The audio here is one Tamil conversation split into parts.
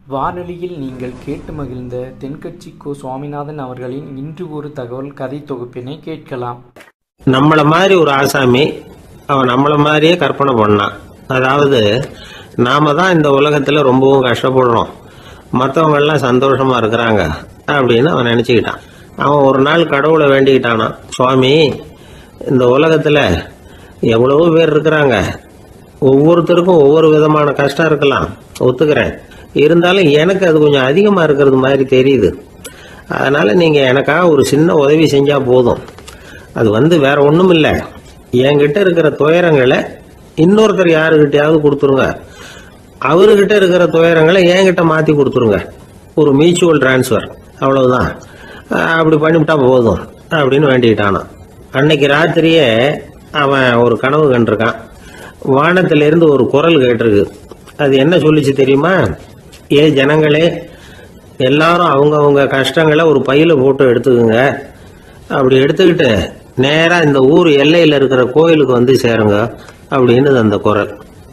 வானொலியில் நீங்கள் கேட்டு மகிழ்ந்த தென்கட்சி கோ. சுவாமிநாதன் அவர்களின் இன்று ஒரு தகவல் கதை தொகுப்பினை கேட்கலாம். நம்மள மாதிரி ஒரு ஆசாமி அவன் நம்மள மாதிரியே கற்பனை பண்ணான். அதாவது நாம தான் இந்த உலகத்துல ரொம்பவும் கஷ்டப்படுறோம், மற்றவங்க எல்லாம் சந்தோஷமா இருக்கிறாங்க அப்படின்னு அவன் நினைச்சுக்கிட்டான். அவன் ஒரு நாள் கடவுளை வேண்டிக்கிட்டானா, சுவாமி, இந்த உலகத்துல எவ்வளவோ பேர் இருக்கிறாங்க, ஒவ்வொருத்தருக்கும் ஒவ்வொரு விதமான கஷ்டம் இருக்கலாம், ஒத்துக்கிறேன். இருந்தாலும் எனக்கு அது கொஞ்சம் அதிகமா இருக்கிறது மாதிரி தெரியுது. அதனால நீங்க எனக்காக ஒரு சின்ன உதவி செஞ்சா போதும். அது வேற ஒண்ணும் இல்லை, என்கிட்ட இருக்கிற துயரங்களை இன்னொருத்தர் யாருக்கிட்டையாவது கொடுத்துருங்க, அவர்கிட்ட இருக்கிற துயரங்களை என்கிட்ட மாத்தி கொடுத்துருங்க. ஒரு மியூச்சுவல் டிரான்ஸ்ஃபர், அவ்வளவுதான். அப்படி பண்ணிவிட்டா போதும் அப்படின்னு வேண்டிக்கிட்டானா. அன்னைக்கு ராத்திரியே அவன் ஒரு கனவு கண்டிருக்கான். வானத்திலிருந்து ஒரு குரல் கேட்டிருக்கு. அது என்ன சொல்லிச்சு தெரியுமா? ஏ ஜனங்களே, எல்லாரும் அவங்கவுங்க கஷ்டங்களை ஒரு பையில போட்டு எடுத்துக்குங்க. அப்படி எடுத்துக்கிட்டு நேரா இந்த ஊர் எல்லையில இருக்கிற கோயிலுக்கு வந்து சேருங்க அப்படின்னு அந்த குரல்.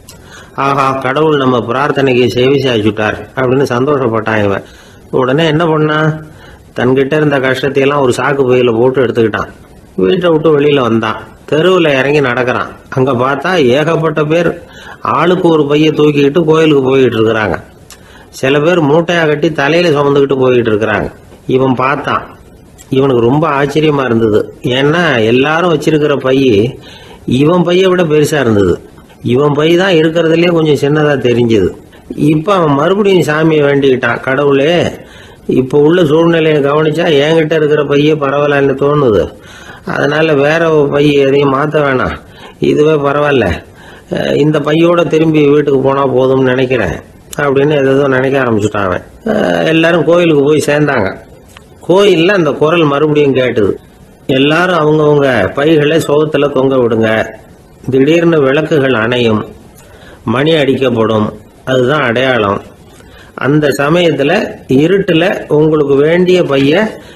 ஆஹா, கடவுள் நம்ம பிரார்த்தனைக்கு செவி சாய்ச்சுட்டார் அப்படின்னு சந்தோஷப்பட்டான் இவன். உடனே என்ன பண்ணான், தன்கிட்ட இருந்த கஷ்டத்தையெல்லாம் ஒரு சாக்கு பையில போட்டு எடுத்துக்கிட்டான். வீட்டை விட்டு வெளியில வந்தான். தெருவில் இறங்கி நடக்கிறான். அங்க பார்த்தா ஏகப்பட்ட பேர் ஆளுக்கு ஒரு பைய தூக்கிக்கிட்டு கோயிலுக்கு போயிட்டு இருக்கிறாங்க. சில பேர் மூட்டையா கட்டி தலையில சுமந்துக்கிட்டு போயிட்டு இருக்கிறாங்க. இவன் பார்த்தான். இவனுக்கு ரொம்ப ஆச்சரியமா இருந்தது. ஏன்னா எல்லாரும் வச்சிருக்கிற பைய இவன் பைய விட பெருசா இருந்தது. இவன் பை தான் இருக்கிறதுலயே கொஞ்சம் சின்னதா தெரிஞ்சது. இப்ப அவன் மறுபடியும் சாமியை வேண்டிக்கிட்டான், கடவுளே, இப்ப உள்ள சூழ்நிலையை கவனிச்சா என்கிட்ட இருக்கிற பைய பரவாயில்லன்னு தோணுது. அதனால வேற பை எதையும் மாற்ற வேணாம், இதுவே பரவாயில்ல, இந்த பையோட திரும்பி வீட்டுக்கு போனா போதும்னு நினைக்கிறேன் அப்படின்னு ஏதோ நினைக்க ஆரம்பிச்சுட்டான் அவன். எல்லாரும் கோயிலுக்கு போய் சேர்ந்தாங்க. கோயில்ல அந்த குரல் மறுபடியும் கேட்டுது. எல்லாரும் அவங்கவுங்க பைகளை சோகத்துல தொங்க விடுங்க, திடீர்னு விளக்குகள் அணையும், மணி அடிக்கப்படும், அதுதான் அடையாளம். அந்த சமயத்துல இருட்டுல உங்களுக்கு வேண்டிய பைய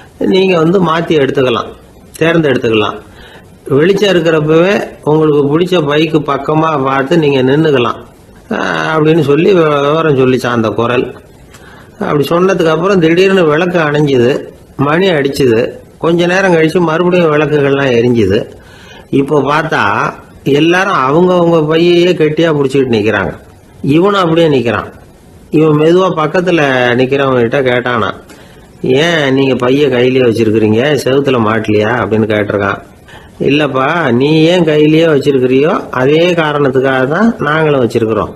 நீங்க மாத்தி எடுத்துக்கலாம், தேர்ந்தெடுத்துக்கலாம். வெளிச்சம் இருக்கிறப்பவே உங்களுக்கு பிடிச்ச பைக்கு பக்கமா பார்த்து நீங்க நின்றுக்கலாம் அப்படின்னு சொல்லி விவரம் சொல்லிச்சான் அந்த குரல். அப்படி சொன்னதுக்கு அப்புறம் திடீர்னு விளக்கு அணைஞ்சுது, மணி அடிச்சுது. கொஞ்ச நேரம் கழிச்சு மறுபடியும் விளக்குகள்லாம் எரிஞ்சுது. இப்போ பார்த்தா எல்லாரும் அவங்கவுங்க பையையே கெட்டியா பிடிச்சிக்கிட்டு நிக்கிறாங்க. இவனும் அப்படியே நிக்கிறான். இவன் மெதுவா பக்கத்துல நிக்கிறவங்க கிட்ட கேட்டானா, ஏன் நீங்க பைய கையிலேயே வச்சிருக்கிறீங்க, செவுத்துல மாட்டலையா அப்படின்னு கேட்டிருக்கான். இல்லப்பா, நீ ஏன் கையிலேயே வச்சிருக்கிறியோ அதே காரணத்துக்காக தான் நாங்களும் வச்சிருக்கிறோம்.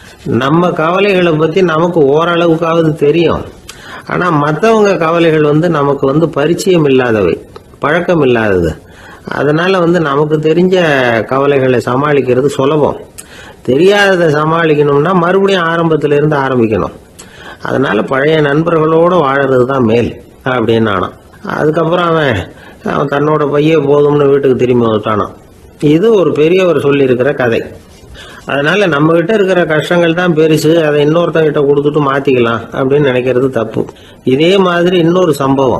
நம்ம கவலைகளை பத்தி நமக்கு ஓரளவுக்காவது தெரியும். ஆனா மற்றவங்க கவலைகள் நமக்கு பரிச்சயம் இல்லாதவை, பழக்கம் இல்லாதது. அதனால நமக்கு தெரிஞ்ச கவலைகளை சமாளிக்கிறது சுலபம். தெரியாததை சமாளிக்கணும்னா மறுபடியும் ஆரம்பத்துல இருந்து ஆரம்பிக்கணும். அதனால பழைய நண்பர்களோட வாழறது தான் மேல் அப்படின்னு ஆனான். அதுக்கப்புறம் அவன் தன்னோட பைய போதும்னு வீட்டுக்கு திரும்பி வந்துட்டானான். இது ஒரு பெரியவர் சொல்லி இருக்கிற கதை. அதனால நம்ம கிட்ட இருக்கிற கஷ்டங்கள் தான் பெருசு, அதை இன்னொருத்தங்கிட்ட கொடுத்துட்டு மாத்திக்கலாம் அப்படின்னு நினைக்கிறது தப்பு. இதே மாதிரி இன்னொரு சம்பவம்.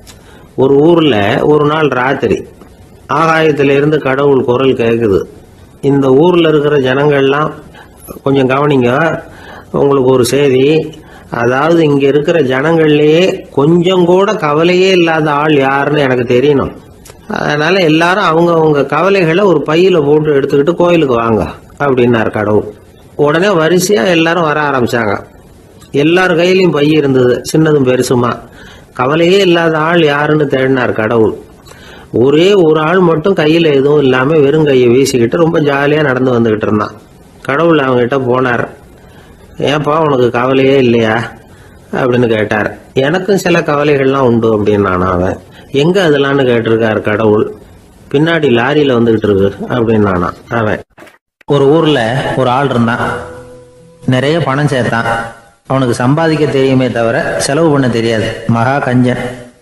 ஒரு ஊர்ல ஒரு நாள் ராத்திரி ஆகாயத்தில இருந்து கடவுள் குரல் கேக்குது. இந்த ஊர்ல இருக்கிற ஜனங்கள்லாம் கொஞ்சம் கவனிங்க, உங்களுக்கு ஒரு செய்தி. அதாவது இங்க இருக்கிற ஜனங்கள்லயே கொஞ்சம் கூட கவலையே இல்லாத ஆள் யாருன்னு எனக்கு தெரியணும். அதனால எல்லாரும் அவங்கவுங்க கவலைகளை ஒரு பையில போட்டு எடுத்துக்கிட்டு கோயிலுக்கு வாங்க அப்படின்னாரு கடவுள். உடனே வரிசையா எல்லாரும் வர ஆரம்பிச்சாங்க. எல்லார் கையிலையும் பை இருந்தது, சின்னதும் பெருசுமா. கவலையே இல்லாத ஆள் யாருன்னு தேடினார் கடவுள். ஒரே ஒரு ஆள் மட்டும் கையில எதுவும் இல்லாம வெறும் கையை வீசிக்கிட்டு ரொம்ப ஜாலியா நடந்து வந்துகிட்டு இருந்தான். கடவுள் அவங்க கிட்ட போனார். ஏன்பா, உனக்கு கவலையே இல்லையா அப்படின்னு கேட்டார். எனக்கும் சில கவலைகள்லாம் உண்டு அப்படின்னு அவன். எங்க அதெல்லாம்னு கேட்டிருக்காரு கடவுள். பின்னாடி லாரியில வந்துகிட்டு இருக்கு அப்படின்னு அவன். ஒரு ஊர்ல ஒரு ஆள் இருந்தான். நிறைய பணம் சேர்த்தான். அவனுக்கு சம்பாதிக்க தெரியுமே தவிர செலவு பண்ண தெரியாது. மகா கஞ்சன்.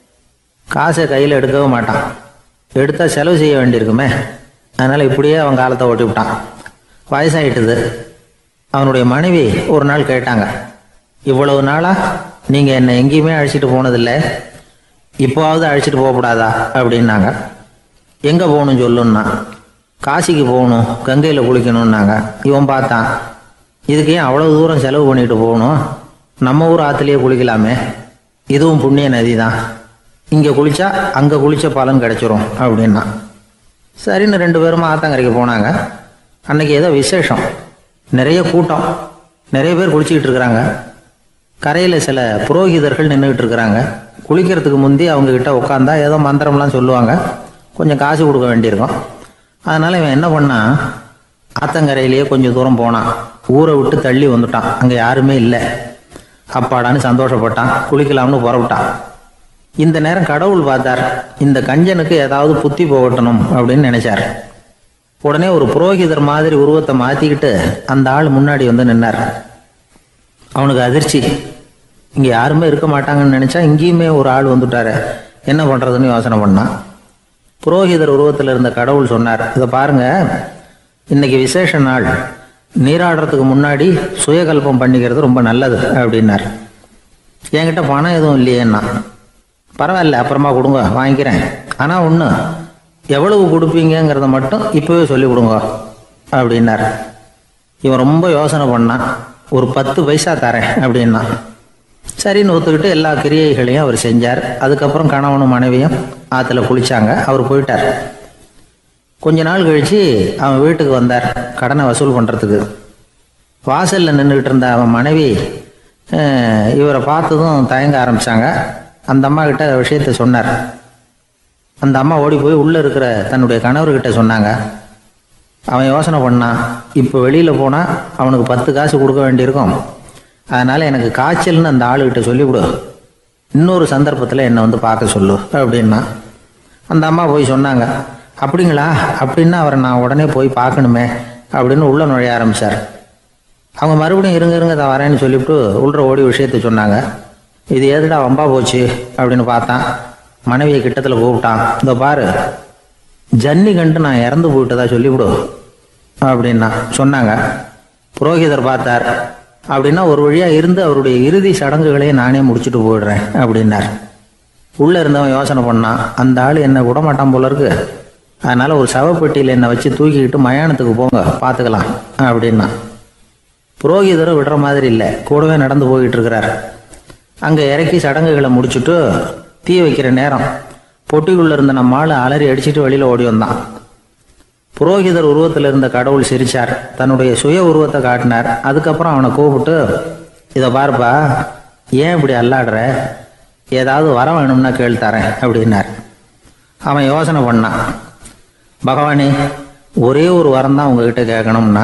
காசை கையில எடுக்கவே மாட்டான். எடுத்தா செலவு செய்ய வேண்டியிருக்குமே. அதனால இப்படியே அவன் காலத்தை ஓட்டி விட்டான். வயசாயிட்டுது. அவனுடைய மனைவி ஒரு நாள் கேட்டாங்க, இவ்வளவு நாளா நீங்க என்ன எங்கேயுமே அழைச்சிட்டு போனதில்லை, இப்போவாவது அழைச்சிட்டு போகக்கூடாதா அப்படின்னாங்க. எங்க போகணும் சொல்லுன்னா. காசிக்கு போகணும், கங்கையில குளிக்கணும்னாங்க. இவன் பார்த்தான், இதுக்கு ஏன் அவ்வளவு தூரம் செலவு பண்ணிட்டு போகணும், நம்ம ஊர் ஆற்றுலேயே குளிக்கலாமே, இதுவும் புண்ணிய நதி தான், இங்கே குளித்தா அங்கே குளித்த பலன் கிடைச்சிரும் அப்படின்னா. சரின்னு 2 பேரும் ஆத்தங்கரைக்கு போனாங்க. அன்னைக்கு ஏதோ விசேஷம், நிறைய கூட்டம், நிறைய பேர் குளிச்சுக்கிட்டு இருக்கிறாங்க. கரையில் சில புரோகிதர்கள் நின்றுக்கிட்டு இருக்கிறாங்க. குளிக்கிறதுக்கு முந்தி அவங்கக்கிட்ட உட்காந்தா ஏதோ மந்திரம்லாம் சொல்லுவாங்க, கொஞ்சம் காசு கொடுக்க வேண்டியிருக்கும். அதனால் இவன் என்ன பண்ணான், ஆத்தங்கரையிலேயே கொஞ்சம் தூரம் போனான். ஊரை விட்டு தள்ளி வந்துட்டான், அங்கே யாருமே இல்லை. அப்பாடான்னு சந்தோஷப்பட்டான், குளிக்கலாம்னு புறப்பட்டான். இந்த நேரம் கடவுள் பார்த்தார், இந்த கஞ்சனுக்கு ஏதாவது புத்தி போகட்டணும் அப்படின்னு நினைச்சார். உடனே ஒரு புரோகிதர் மாதிரி உருவத்தை மாற்றிக்கிட்டு அந்த ஆள் முன்னாடி வந்து நின்னார். அவனுக்கு அதிர்ச்சி, இங்கே யாருமே இருக்க மாட்டாங்கன்னு நினச்சா இங்கேயுமே ஒரு ஆள் வந்துட்டாரு, என்ன பண்ணுறதுன்னு யோசனை பண்ணான். புரோகிதர் உருவத்தில் இருந்த கடவுள் சொன்னார், இதை பாருங்க, இன்னைக்கு விசேஷ நாள், நீராடுறதுக்கு முன்னாடி சுயகல்பம் பண்ணிக்கிறது ரொம்ப நல்லது அப்படின்னார். என்கிட்ட பணம் எதுவும் இல்லையேன்னா. பரவாயில்ல, அப்புறமா கொடுங்க, வாங்கிக்கிறேன். ஆனால் ஒன்று, எவ்வளவு கொடுப்பீங்கிறத மட்டும் இப்போவே சொல்லி கொடுங்க அப்படின்னார். இவன் ரொம்ப யோசனை பண்ணான். ஒரு 10 பைசா தரேன் அப்படின்னா. சரின்னு ஒத்துக்கிட்டு எல்லா கிரியைகளையும் அவர் செஞ்சார். அதுக்கப்புறம் கணவனும் மனைவியும் ஆற்றுல குளிச்சாங்க. அவர் போயிட்டார். கொஞ்ச நாள் கழித்து அவன் வீட்டுக்கு வந்தார் கடனை வசூல் பண்ணுறதுக்கு. வாசலில் நின்றுக்கிட்டு இருந்த அவன் மனைவி இவரை பார்த்ததும் தயங்க ஆரம்பித்தாங்க. அந்த அம்மா கிட்ட விஷயத்த சொன்னார். அந்த அம்மா ஓடி போய் உள்ளே இருக்கிற தன்னுடைய கணவர்கிட்ட சொன்னாங்க. அவன் யோசனை பண்ணான், இப்போ வெளியில் போனால் அவனுக்கு 10 காசு கொடுக்க வேண்டியிருக்கும், அதனால் எனக்கு காய்ச்சல்னு அந்த ஆளுகிட்ட சொல்லிவிடு, இன்னொரு சந்தர்ப்பத்தில் என்னை வந்து பார்க்க சொல்லு அப்படின்னா. அந்த அம்மா போய் சொன்னாங்க. அப்படிங்களா, அப்படின்னா அவரை நான் உடனே போய் பார்க்கணுமே அப்படின்னு உள்ளே நுழைய ஆரம்பித்தார். அவங்க மறுபடியும் இருங்க தான் வரேன்னு சொல்லிவிட்டு உள்ள ஓடி விஷயத்த சொன்னாங்க. இது ஏதுடா வம்பா போச்சு அப்படின்னு பார்த்தான். மனைவியை கிட்டத்தில் கூப்பிட்டான். இதோ பாரு, ஜன்னி கண்டு நான் இறந்து போயிட்டதா சொல்லிவிடு அப்படின்னா சொன்னாங்க. புரோகிதர் பார்த்தார். அப்படின்னா ஒரு வழியாக இருந்து அவருடைய இறுதி சடங்குகளையும் நானே முடிச்சுட்டு போயிடுறேன் அப்படின்னார். உள்ளே இருந்தவன் யோசனை பண்ணான், அந்த ஆள் என்னை விடமாட்டான் போல இருக்கு, அதனால் ஒரு சவப்பெட்டியில் என்னை வச்சு தூக்கிக்கிட்டு மயானத்துக்கு போங்க, பார்த்துக்கலாம் அப்படின்னா. புரோகிதரும் விடுற மாதிரி இல்லை, கூடவே நடந்து போய்கிட்டு இருக்கிறார். அங்கே இறக்கி சடங்குகளை முடிச்சுட்டு தீ வைக்கிற நேரம் பொட்டிக்குள்ளே இருந்த நம்ம ஆள் அலறி அடிச்சுட்டு வெளியில் ஓடி வந்தான். புரோகிதர் உருவத்தில் இருந்த கடவுள் சிரிச்சார், தன்னுடைய சுய உருவத்தை காட்டினார். அதுக்கப்புறம் அவனை கூப்பிட்டு, இதை பாருப்பா, ஏன் இப்படி அல்லாடுற, ஏதாவது வர வேணும்னா கேள் தரேன் அப்படின்னார். அவன் யோசனை பண்ணான். பகவானே, ஒரே ஒரு வரம் தான் உங்ககிட்ட கேட்கணும்னா.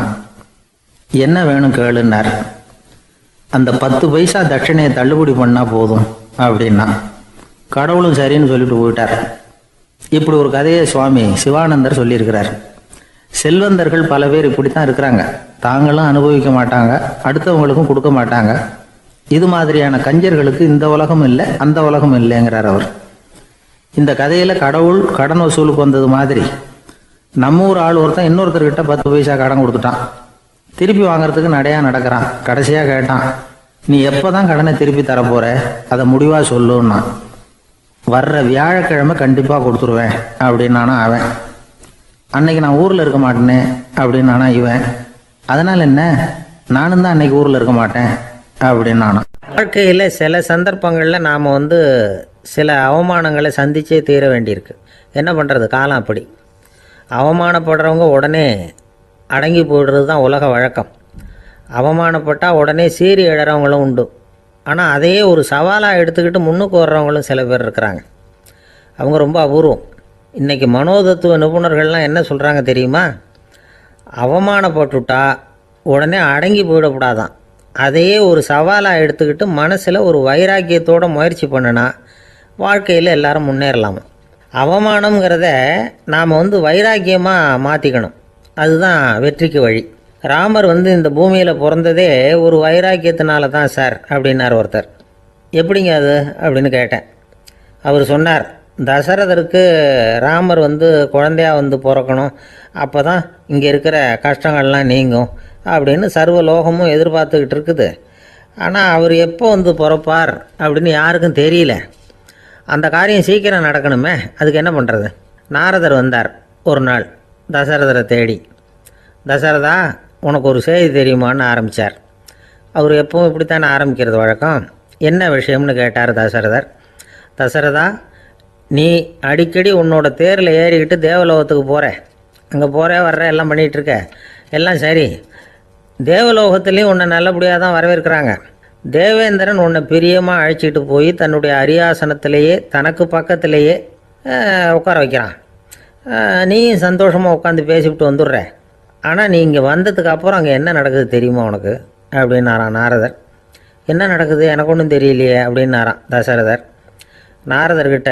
என்ன வேணும் கேளுன்னார். அந்த 10 பைசா தட்சணையை தள்ளுபடி பண்ணால் போதும் அப்படின்னா. கடவுளும் சரின்னு சொல்லிட்டு போயிட்டார். இப்படி ஒரு கதையை சுவாமி சிவானந்தர் சொல்லியிருக்கிறார். செல்வந்தர்கள் பல பேர் இப்படித்தான் இருக்கிறாங்க, தாங்களும் அனுபவிக்க மாட்டாங்க, அடுத்தவங்களுக்கும் கொடுக்க மாட்டாங்க. இது மாதிரியான கஞ்சர்களுக்கு இந்த உலகம் இல்லை அந்த உலகம் இல்லைங்கிறார் அவர். இந்த கதையில் கடவுள் கடன் வசூலுக்கு வந்தது மாதிரி நம்ம ஊர் ஆள் ஒருத்தன் இன்னொருத்தர்கிட்ட 10 பைசா கடன் கொடுத்துட்டான். திருப்பி வாங்கறதுக்கு நடையா நடக்கிறான். கடைசியாக கேட்டான், நீ எப்போ தான் கடனை திருப்பி தரப்போற, அதை முடிவாக சொல்லுன்னா. வர்ற வியாழக்கிழமை கண்டிப்பாக கொடுத்துருவேன் அப்படின்னானா அவன். அன்னைக்கு நான் ஊரில் இருக்க மாட்டேனே அப்படின்னானா இவன். அதனால் என்ன, நானும் தான் அன்னைக்கு ஊரில் இருக்க மாட்டேன் அப்படின்னானா. வாழ்க்கையில் சில சந்தர்ப்பங்களில் நாம் சில அவமானங்களை சந்திச்சே தீர வேண்டியிருக்கு. என்ன பண்ணுறது, காலம் அப்படி. அவமானப்படுறவங்க உடனே அடங்கி போய்டுறது தான் உலக வழக்கம். அவமானப்பட்டால் உடனே சீறி எழறவங்களும் உண்டு. ஆனால் அதையே ஒரு சவாலாக எடுத்துக்கிட்டு முன்னுக்கு வர்றவங்களும் சில பேர் இருக்கிறாங்க. அவங்க ரொம்ப அபூர்வம். இன்றைக்கி மனோதத்துவ நிபுணர்கள்லாம் என்ன சொல்கிறாங்க தெரியுமா, அவமானப்பட்டுட்டா உடனே அடங்கி போயிடக்கூடாதான், அதையே ஒரு சவாலாக எடுத்துக்கிட்டு மனசில் ஒரு வைராக்கியத்தோடு முயற்சி பண்ணினா வாழ்க்கையில் எல்லாரும் முன்னேறலாமா. அவமானங்கிறத நாம் வைராக்கியமாக மாற்றிக்கணும், அதுதான் வெற்றிக்கு வழி. ராமர் இந்த பூமியில் பிறந்ததே ஒரு வைராக்கியத்தினால தான் சார் அப்படின்னார் ஒருத்தர். எப்படிங்க அது அப்படின்னு கேட்டேன். அவர் சொன்னார், தசரதருக்கு ராமர் குழந்தையாக பிறக்கணும், அப்போ தான் இங்கே இருக்கிற கஷ்டங்கள்லாம் நீங்கும் அப்படின்னு சர்வ லோகமும் எதிர்பார்த்துக்கிட்டு இருக்குது. ஆனால் அவர் எப்போ பிறப்பார் அப்படின்னு யாருக்கும் தெரியல. அந்த காரியம் சீக்கிரம் நடக்கணுமே, அதுக்கு என்ன பண்ணுறது. நாரதர் வந்தார் ஒரு நாள் தசரதரை தேடி. தசரதா, உனக்கு ஒரு செய்தி தெரியுமான்னு ஆரம்பித்தார். அவர் எப்பவும் இப்படித்தானே ஆரம்பிக்கிறது வழக்கம். என்ன விஷயம்னு கேட்டார் தசரதர். தசரதா, நீ அடிக்கடி உன்னோட தேரில் ஏறிக்கிட்டு தேவலோகத்துக்கு போகிற, அங்கே போகிற வர்ற எல்லாம் பண்ணிகிட்ருக்க, எல்லாம் சரி. தேவலோகத்துலேயும் உன்னை நல்லபடியாக தான் வரவேற்கிறாங்க. தேவேந்திரன் உன்னை பிரியமாக அழைச்சிட்டு போய் தன்னுடைய அரியாசனத்திலேயே தனக்கு பக்கத்திலேயே உட்கார வைக்கிறான். நீயும் சந்தோஷமாக உட்காந்து பேசிவிட்டு வந்துடுற. ஆனால் நீ இங்கே வந்ததுக்கு அப்புறம் அங்கே என்ன நடக்குது தெரியுமா உனக்கு அப்படின்னாரான் நாரதர். என்ன நடக்குது எனக்கு ஒன்றும் தெரியலையே அப்படின்னாரான் தசரதர். நாரதர்கிட்ட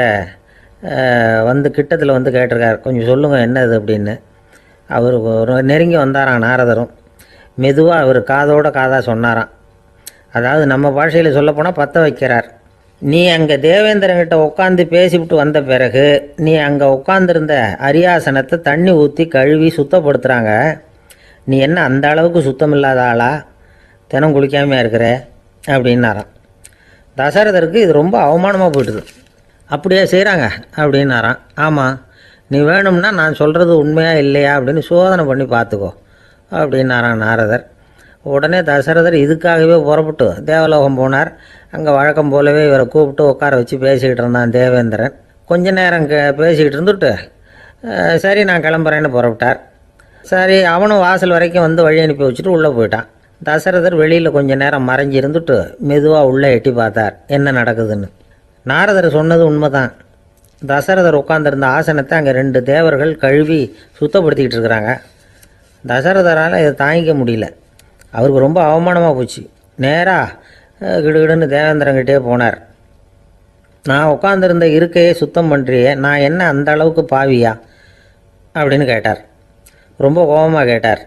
கிட்டத்தில் வந்து கேட்டிருக்கார், கொஞ்சம் சொல்லுங்கள் என்னது அப்படின்னு. அவர் நெருங்கி வந்தாராம் நாரதரும். மெதுவாக அவர் காதோட காதாக சொன்னாராம். அதாவது நம்ம பாஷையில் சொல்லப்போனால் பற்ற வைக்கிறார். நீ அங்கே தேவேந்திரன்கிட்ட உட்காந்து பேசிவிட்டு வந்த பிறகு நீ அங்கே உட்காந்துருந்த அரியாசனத்தை தண்ணி ஊற்றி கழுவி சுத்தப்படுத்துகிறாங்க. நீ என்ன அந்த அளவுக்கு சுத்தம் இல்லாத ஆளா, தினம் குளிக்காமையாக இருக்கிற அப்படின்னாராம். தசரதருக்கு இது ரொம்ப அவமானமாக போயிட்டுது. அப்படியே செய்கிறாங்க அப்படின்னாராம். ஆமாம், நீ வேணும்னா நான் சொல்கிறது உண்மையா இல்லையா அப்படின்னு சோதனை பண்ணி பார்த்துக்கோ அப்படின்னாரான் நாரதர். உடனே தசரதர் இதுக்காகவே புறப்பட்டு தேவலோகம் போனார். அங்கே வழக்கம் போலவே இவரை கூப்பிட்டு உட்கார வச்சு பேசிக்கிட்டு இருந்தான் தேவேந்திரன். கொஞ்ச நேரம் பேசிக்கிட்டு இருந்துட்டு சரி நான் கிளம்புறேன்னு புறப்பட்டார். சரி, அவனும் வாசல் வரைக்கும் வந்து வழி அனுப்பி வச்சுட்டு உள்ளே போயிட்டான். தசரதர் வெளியில் கொஞ்ச நேரம் மறைஞ்சி இருந்துட்டு மெதுவாக உள்ளே எட்டி பார்த்தார் என்ன நடக்குதுன்னு. நாரதர் சொன்னது உண்மைதான். தசரதர் உட்காந்துருந்த ஆசனத்தை அங்கே 2 தேவர்கள் கழுவி சுத்தப்படுத்திக்கிட்டு இருக்கிறாங்க. தசரதரால் இதை தாங்கிக்க முடியல. அவருக்கு ரொம்ப அவமானமாக போச்சு. நேராக கிடுகிடுன்னு தேவேந்திரங்கிட்டே போனார். நான் உட்காந்துருந்த இருக்கையே சுத்தம் பண்ணுறியே, நான் என்ன அந்த அளவுக்கு பாவியா அப்படின்னு கேட்டார். ரொம்ப கோபமாக கேட்டார்.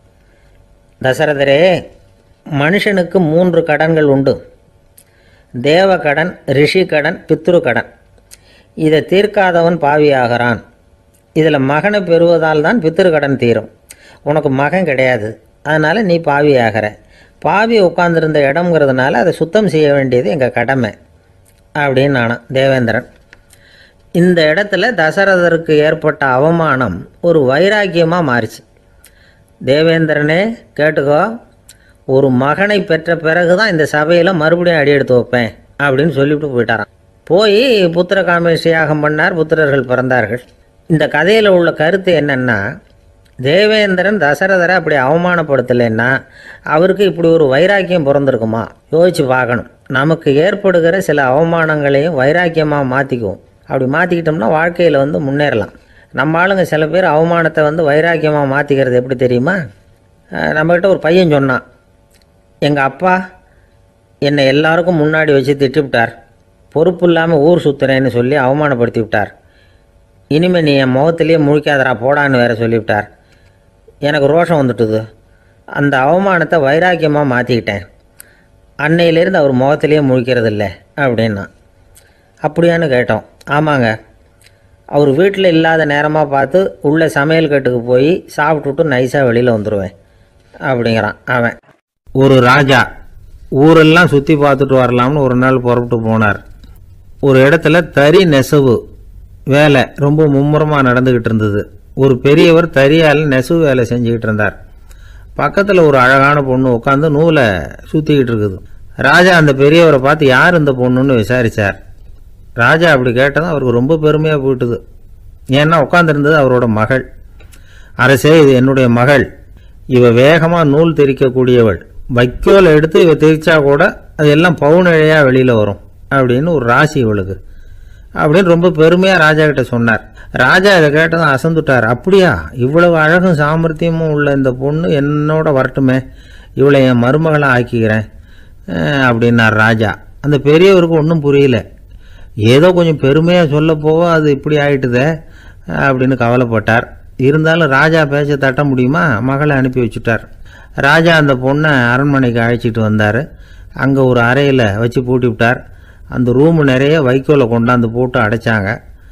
தசரதரே, மனுஷனுக்கு 3 கடன்கள் உண்டு. தேவக்கடன், ரிஷி கடன், பித்ரு கடன். இதை தீர்க்காதவன் பாவியாகிறான். இதில் மகனை பெறுவதால் தான் பித்ரு கடன் தீரும். உனக்கு மகன் கிடையாது, அதனால் நீ பாவியாகிற. பாவி உட்கார்ந்துருந்த இடம்ங்கிறதுனால அதை சுத்தம் செய்ய வேண்டியது எங்கள் கடமை அப்படின்னு நானும் தேவேந்திரன். இந்த இடத்துல தசரதருக்கு ஏற்பட்ட அவமானம் ஒரு வைராக்கியமாக மாறிச்சு. தேவேந்திரனே கேட்டுக்கோ, ஒரு மகனை பெற்ற பிறகு தான் இந்த சபையில் மறுபடியும் அடி எடுத்து வைப்பேன் அப்படின்னு சொல்லிவிட்டு போயிட்டாரான். போய் புத்திர காமேஷ் யாகம் பண்ணார். புத்திரர்கள் பிறந்தார்கள். இந்த கதையில் உள்ள கருத்து என்னென்னா, தேவேந்திரன் தசரதரை அப்படி அவமானப்படுத்தலைன்னா அவருக்கு இப்படி ஒரு வைராக்கியம் பிறந்திருக்குமா யோசிச்சு பார்க்கணும். நமக்கு ஏற்படுகிற சில அவமானங்களையும் வைராக்கியமாக மாற்றிக்குவோம். அப்படி மாற்றிக்கிட்டோம்னா வாழ்க்கையில் முன்னேறலாம். நம்ம ஆளுங்க சில பேர் அவமானத்தை வைராக்கியமாக மாற்றிக்கிறது எப்படி தெரியுமா? நம்மகிட்ட ஒரு பையன் சொன்னான், எங்கள் அப்பா என்னை எல்லாருக்கும் முன்னாடி வச்சு திட்டிவிட்டார், பொறுப்பு இல்லாமல் ஊர் சுற்றுறேன்னு சொல்லி அவமானப்படுத்தி விட்டார். இனிமேல் நீ என் முகத்திலேயே முழிக்காதரா போடான்னு வேற சொல்லிவிட்டார். எனக்கு ரோஷம் வந்துட்டுது. அந்த அவமானத்தை வைராக்கியமாக மாற்றிக்கிட்டேன். அன்னையிலேருந்து அவர் முகத்திலேயே முழிக்கிறது இல்லை அப்படின்னா. அப்படியான்னு கேட்டோம். ஆமாங்க, அவர் வீட்டில் இல்லாத நேரமாக பார்த்து உள்ள சமையல் கட்டுக்கு போய் சாப்பிட்டுட்டு நைஸாக வெளியில் வந்துடுவேன் அப்படிங்கிறான் அவன். ஒரு ராஜா ஊரெல்லாம் சுற்றி பார்த்துட்டு வரலாம்னு ஒரு நாள் புறப்பட்டு போனார். ஒரு இடத்துல தறி நெசவு வேலை ரொம்ப மும்முரமாக நடந்துக்கிட்டு இருந்தது. ஒரு பெரியவர் தறியால் நெசவு வேலை செஞ்சுக்கிட்டு இருந்தார். பக்கத்தில் ஒரு அழகான பொண்ணு உட்காந்து நூலை சுற்றிக்கிட்டு இருக்குது. ராஜா அந்த பெரியவரை பார்த்து யார் இந்த பொண்ணுன்னு விசாரித்தார். ராஜா அப்படி கேட்டதும் அவருக்கு ரொம்ப பெருமையாக போயிட்டுது. ஏன்னா உட்காந்துருந்தது அவரோட மகள். அரசே, இது என்னுடைய மகள். இவ வேகமாக நூல் திரிக்கக்கூடியவள். வைக்கோலை எடுத்து இவ திரிச்சா கூட அது எல்லாம் பவுனிழையாக வெளியில் வரும் அப்படின்னு ஒரு ராசி இவளுக்கு அப்படின்னு ரொம்ப பெருமையாக ராஜா கிட்ட சொன்னார். ராஜா இதை கேட்டதும் அசந்துட்டார். அப்படியா, இவ்வளவு அழகும் சாமர்த்தியமும் உள்ள இந்த பொண்ணு என்னோட வரட்டுமே, இவளை என் மருமகளாக ஆக்கிக்கிறேன் அப்படின்னார் ராஜா. அந்த பெரியவருக்கு ஒன்றும் புரியல. ஏதோ கொஞ்சம் பெருமையாக சொல்ல போக அது இப்படி ஆயிட்டுதே அப்படின்னு கவலைப்பட்டார். இருந்தாலும் ராஜா பேச்ச தட்ட முடியுமா, மகளை அனுப்பி வச்சுட்டார். ராஜா அந்த பொண்ணை அரண்மனைக்கு அழைச்சிட்டு வந்தார். அங்கே ஒரு அறையில் வச்சு பூட்டி விட்டார். அந்த ரூமு நிறைய வைக்கோலை கொண்டாந்து போட்டு அடைச்சாங்க.